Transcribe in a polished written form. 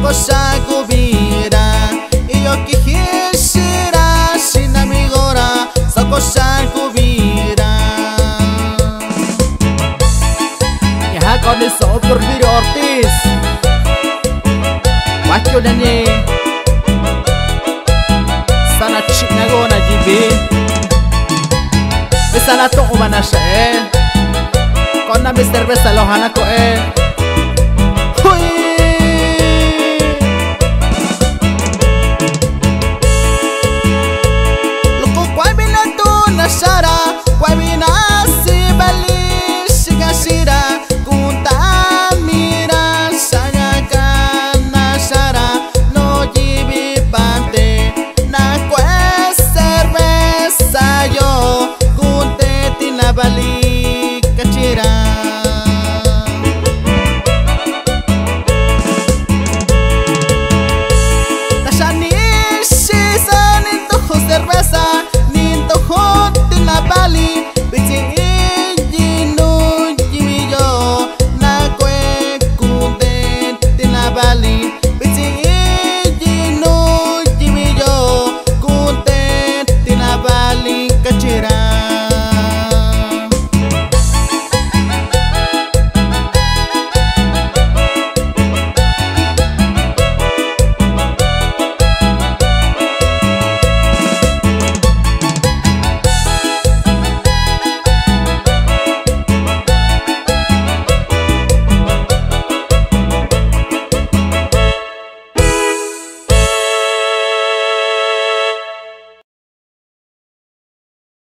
cosa que hubiera. Y yo quisiera sin amigora, esa cosa que hubiera. Ya con eso por video Ortiz Wacho nani Sana chik na go na jibi Sana to umana siya Kona Mr. Besta lohana ko